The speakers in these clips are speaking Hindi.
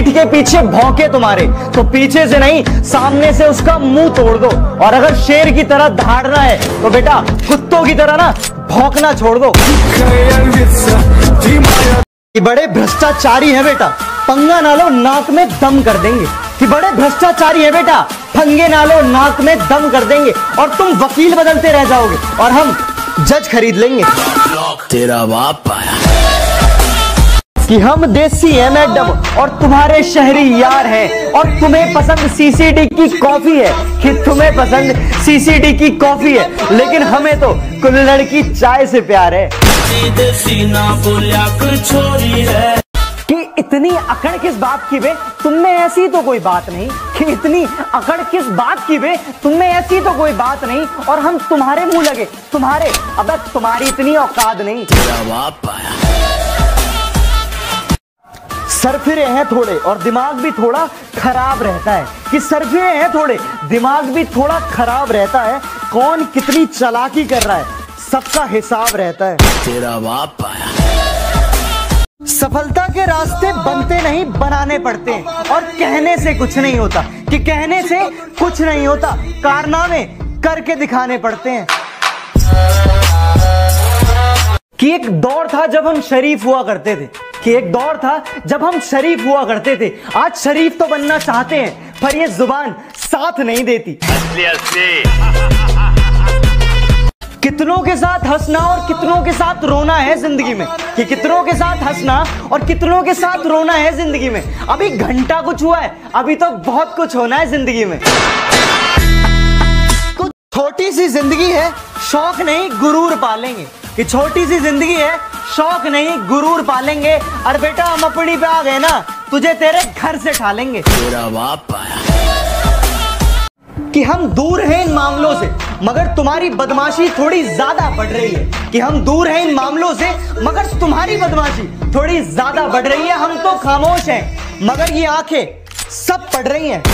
पीठ के पीछे भौंके तुम्हारे, तो पीछे से नहीं सामने से उसका मुंह तोड़ दो। और अगर शेर की तरह दहाड़ना है तो बेटा कुत्तों की तरह ना भौंकना छोड़ दो। कि बड़े भ्रष्टाचारी है बेटा, पंगा ना लो नाक में दम कर देंगे। कि बड़े भ्रष्टाचारी है बेटा, पंगे ना लो नाक में दम कर देंगे। और तुम वकील बदलते रह जाओगे और हम जज खरीद लेंगे। तेरा बाप आया कि हम देसी हैं मैडम और तुम्हारे शहरी यार हैं, और तुम्हें पसंद सीसीडी की कॉफी है। कि तुम्हें पसंद सीसीडी की कॉफी है, लेकिन हमें तो कुल्हड़ की चाय से प्यार है। देसी ना बोलिया छोरी है कि इतनी अकड़ किस बात की बे, तुम में ऐसी तो कोई बात नहीं। कि इतनी अकड़ किस बात की बे, तुम में ऐसी तो कोई बात नहीं। और हम तुम्हारे मुंह लगे, तुम्हारे, अब तुम्हारी इतनी औकात नहीं। तेरा बाप आया सरफिरे हैं थोड़े और दिमाग भी थोड़ा खराब रहता है। कि सरफिरे हैं थोड़े, दिमाग भी थोड़ा खराब रहता है। कौन कितनी चालाकी कर रहा है सबका हिसाब रहता है। तेरा बाप आया सफलता के रास्ते बनते नहीं बनाने पड़ते हैं, और कहने से कुछ नहीं होता। कि कहने से कुछ नहीं होता, कारनामे करके दिखाने पड़ते हैं। कि एक दौर था जब हम शरीफ हुआ करते थे। कि एक दौर था जब हम शरीफ हुआ करते थे। आज शरीफ तो बनना चाहते हैं पर ये जुबान साथ नहीं देती। कितनों के साथ हंसना और कितनों के साथ रोना है जिंदगी में। कि कितनों के साथ हंसना और कितनों के साथ रोना है जिंदगी में। अभी घंटा कुछ हुआ है, अभी तो बहुत कुछ होना है जिंदगी में। तो छोटी सी जिंदगी है, शौक नहीं गुरूर पालेंगे। कि छोटी सी जिंदगी है, शौक नहीं गुरूर पालेंगे। और बेटा हम अपनी पे आ गए ना, तुझे तेरे घर से ठालेंगे। तेरा बाप आया कि हम दूर हैं इन मामलों से, मगर तुम्हारी बदमाशी थोड़ी ज्यादा बढ़ रही है। कि हम दूर हैं इन मामलों से, मगर तुम्हारी बदमाशी थोड़ी ज्यादा बढ़ रही है। हम तो खामोश हैं मगर ये आंखें सब पढ़ रही हैं।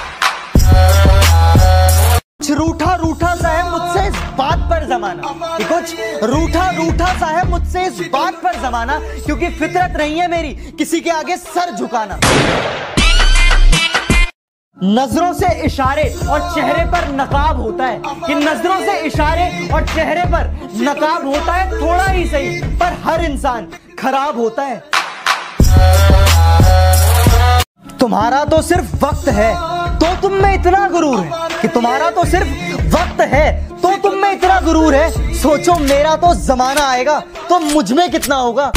कुछ रूठा रूठा सा है मुझसे इस बात पर जमाना। कि कुछ रूठा रूठा सा है मुझसे इस बात पर जमाना, क्योंकि फितरत नहीं है मेरी किसी के आगे सर झुकाना। नजरों से इशारे और चेहरे पर नकाब होता है। कि नजरों से इशारे और चेहरे पर नकाब होता है, थोड़ा ही सही पर हर इंसान खराब होता है। तुम्हारा तो सिर्फ वक्त है तो तुम में इतना गुरूर है। कि तुम्हारा तो सिर्फ वक्त है तो तुम में इतना गुरूर है। सोचो मेरा तो जमाना आएगा तो मुझ में कितना होगा।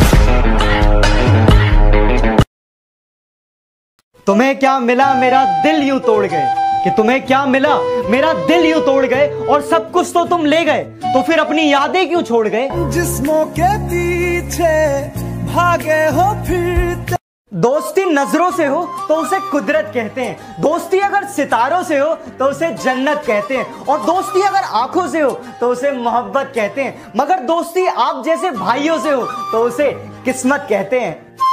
तुम्हें क्या मिला मेरा दिल यूं तोड़ गए। कि तुम्हें क्या मिला मेरा दिल यूं तोड़ गए, और सब कुछ तो तुम ले गए, तो फिर अपनी यादें क्यों छोड़ गए। जिस्मों के पीछे भागे हो फिर। दोस्ती नजरों से हो तो उसे कुदरत कहते हैं। दोस्ती अगर सितारों से हो तो उसे जन्नत कहते हैं। और दोस्ती अगर आंखों से हो तो उसे मोहब्बत कहते हैं। मगर दोस्ती आप जैसे भाइयों से हो तो उसे किस्मत कहते हैं।